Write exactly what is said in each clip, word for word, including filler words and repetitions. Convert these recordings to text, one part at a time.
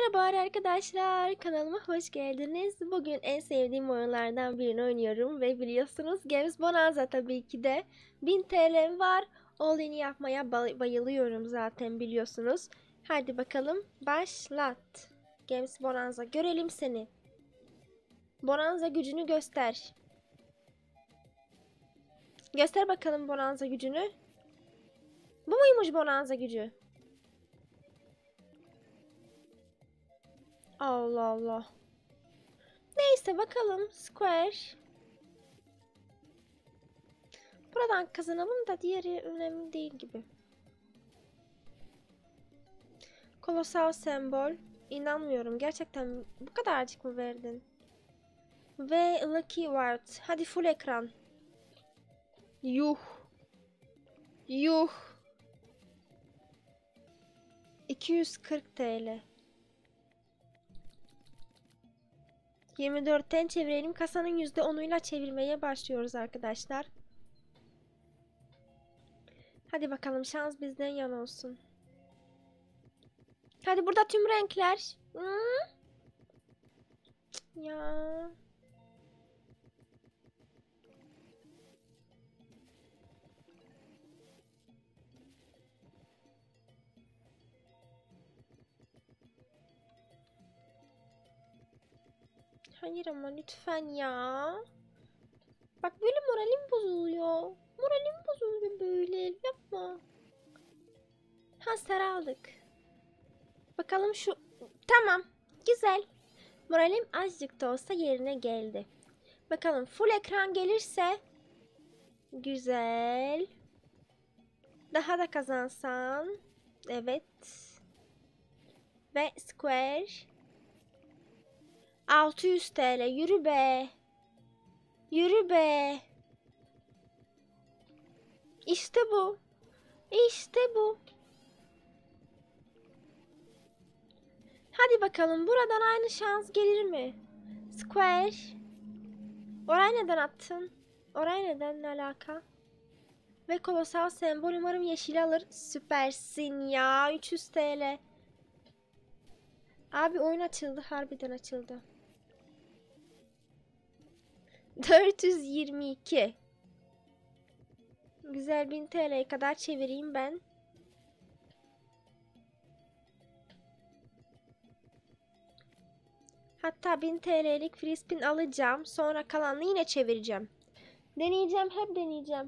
Merhaba arkadaşlar, kanalıma hoş geldiniz. Bugün en sevdiğim oyunlardan birini oynuyorum ve biliyorsunuz Games Bonanza tabii ki de bin T L'm var. All-in yapmaya bayılıyorum zaten biliyorsunuz. Hadi bakalım başlat. Games Bonanza, görelim seni. Bonanza gücünü göster. Göster bakalım Bonanza gücünü. Bu muymuş Bonanza gücü? Allah Allah. Neyse bakalım. Square. Buradan kazanalım da diğeri önemli değil gibi. Kolosal sembol. İnanmıyorum. Gerçekten bu kadarcık mı verdin? Ve Lucky Ward. Hadi full ekran. Yuh. Yuh. iki yüz kırk T L. yirmi dörtten çevirelim. Kasanın yüzde onuyla çevirmeye başlıyoruz arkadaşlar. Hadi bakalım, şans bizden yana olsun. Hadi burada tüm renkler. Hmm. Ya. Hayır ama lütfen ya. Bak böyle moralim bozuluyor. Moralim bozuluyor böyle. Yapma. Ha, sarı aldık. Bakalım şu. Tamam. Güzel. Moralim azıcık da olsa yerine geldi. Bakalım full ekran gelirse. Güzel. Daha da kazansan. Evet. Ve square. altı yüz T L. Yürü be. Yürü be. İşte bu. İşte bu. Hadi bakalım, buradan aynı şans gelir mi? Square. Oraya neden attın? Oraya neden, ne alaka? Ve kolosal sembol, umarım yeşil alır. Süpersin ya. üç yüz T L. Abi oyun açıldı. Harbiden açıldı. dört yüz yirmi iki. Güzel, bin T L'ye kadar çevireyim ben. Hatta bin T L'lik free spin alacağım. Sonra kalanını yine çevireceğim. Deneyeceğim. Hep deneyeceğim.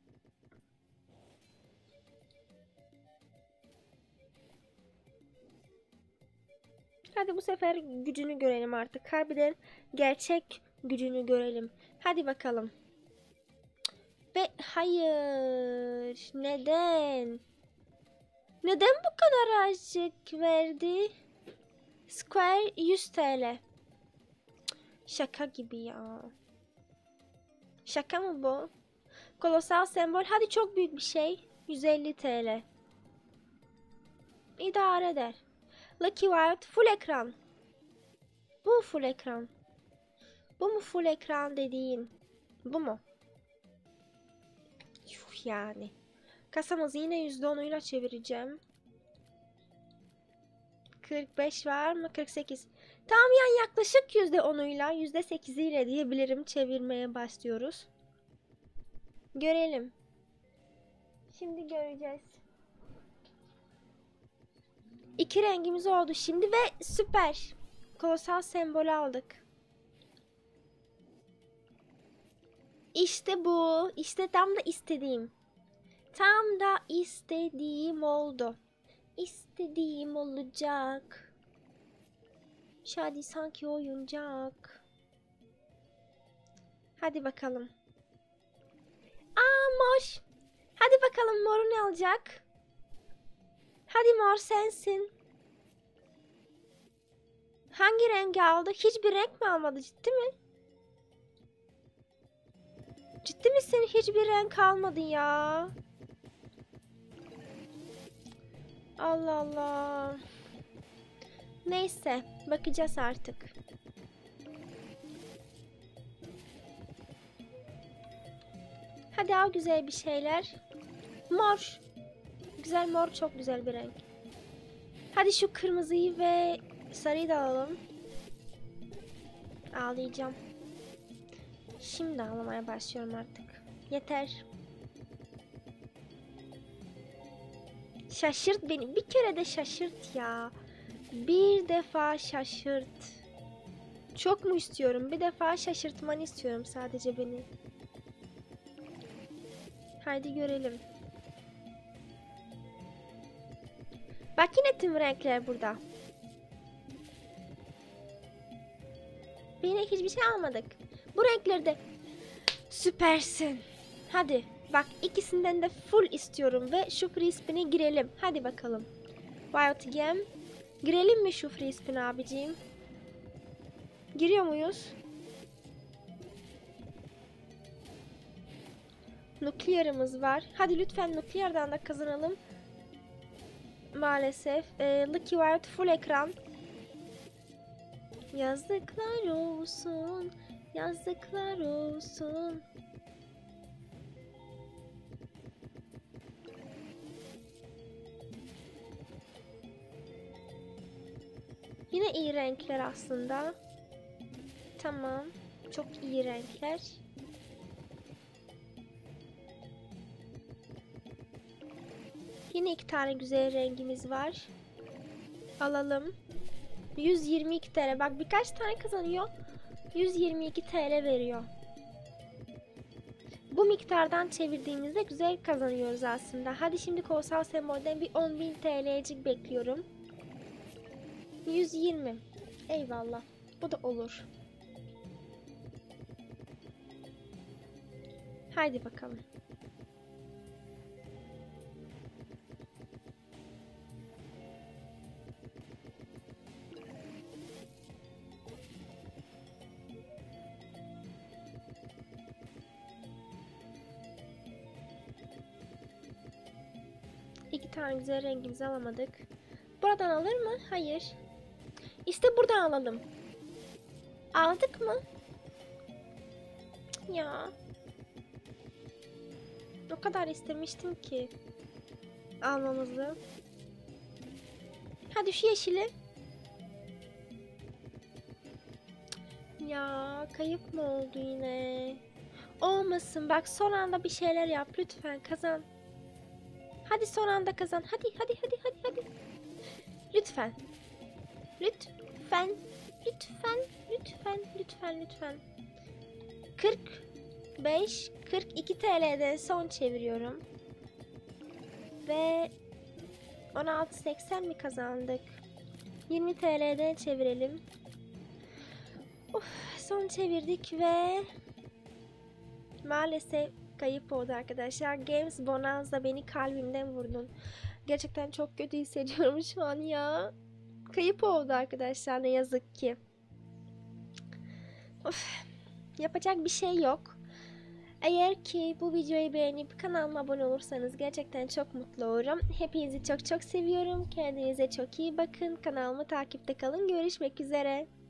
Hadi bu sefer gücünü görelim artık. Harbiden gerçek gücünü görelim. Hadi bakalım. Ve hayır. Neden? Neden bu kadar azıcık verdi? Square yüz T L. Şaka gibi ya. Şaka mı bu? Kolosal sembol. Hadi çok büyük bir şey. yüz elli T L. İdare eder. Lucky Wild full ekran. Bu full ekran. Bu mu full ekran dediğin? Bu mu? Yuh yani. Kasamızı yine yüzde onuyla çevireceğim. kırk beş var mı? kırk sekiz. Tamam, yani yaklaşık yüzde onuyla yüzde sekiziyle diyebilirim. Çevirmeye başlıyoruz. Görelim. Şimdi göreceğiz. İki rengimiz oldu şimdi ve süper. Kolosal sembol aldık. İşte bu. İşte tam da istediğim. Tam da istediğim oldu. İstediğim olacak. Şadi sanki oyuncak. Hadi bakalım. Aa, mor. Hadi bakalım, moru ne olacak? Hadi mor sensin. Hangi rengi aldı? Hiçbir renk mi almadı? Ciddi mi? Ciddi misin? Hiçbir renk almadı ya. Allah Allah. Neyse, bakacağız artık. Hadi al güzel bir şeyler. Mor. Güzel, mor çok güzel bir renk. Hadi şu kırmızıyı ve sarıyı da alalım. Ağlayacağım. Şimdi ağlamaya başlıyorum artık. Yeter. Şaşırt beni. Bir kere de şaşırt ya. Bir defa şaşırt. Çok mu istiyorum? Bir defa şaşırtmanı istiyorum sadece beni. Haydi görelim. Bak yine tüm renkler burada. Yine hiçbir şey almadık. Bu renkleri de süpersin. Hadi bak ikisinden de full istiyorum ve şu free spin'e girelim. Hadi bakalım. Wild Gem. Girelim mi şu free spin abiciğim? Giriyor muyuz? Nuklearımız var. Hadi lütfen nukleardan da kazanalım. Maalesef. Ee, Lucky Wild full ekran. Yazıklar olsun. Yazıklar olsun. Yine iyi renkler aslında. Tamam. Çok iyi renkler. Yine iki tane güzel rengimiz var. Alalım. yüz yirmi iki T L. Bak birkaç tane kazanıyor. yüz yirmi iki T L veriyor. Bu miktardan çevirdiğimizde güzel kazanıyoruz aslında. Hadi şimdi kolsal sembolden bir on bin T L'cik bekliyorum. yüz yirmi. Eyvallah. Bu da olur. Haydi bakalım. İki tane güzel rengimizi alamadık. Buradan alır mı? Hayır. İşte buradan alalım. Aldık mı? Ya. O kadar istemiştim ki almamızı. Hadi şu yeşili. Ya kayıp mı oldu yine? Olmasın. Bak son anda bir şeyler yap lütfen, kazan. Hadi son anda kazan. Hadi hadi hadi hadi hadi. Lütfen. Lütfen. Lütfen. Lütfen. Lütfen. Lütfen. kırk beş kırk iki T L'den son çeviriyorum. Ve on altı seksen mi kazandık? yirmi T L'den çevirelim. Of, son çevirdik ve maalesef kayıp oldu arkadaşlar. Games Bonanza beni kalbimden vurdun. Gerçekten çok kötü hissediyorum şu an ya. Kayıp oldu arkadaşlar, ne yazık ki. Of, yapacak bir şey yok. Eğer ki bu videoyu beğenip kanalıma abone olursanız gerçekten çok mutlu olurum. Hepinizi çok çok seviyorum. Kendinize çok iyi bakın. Kanalımı takipte kalın. Görüşmek üzere.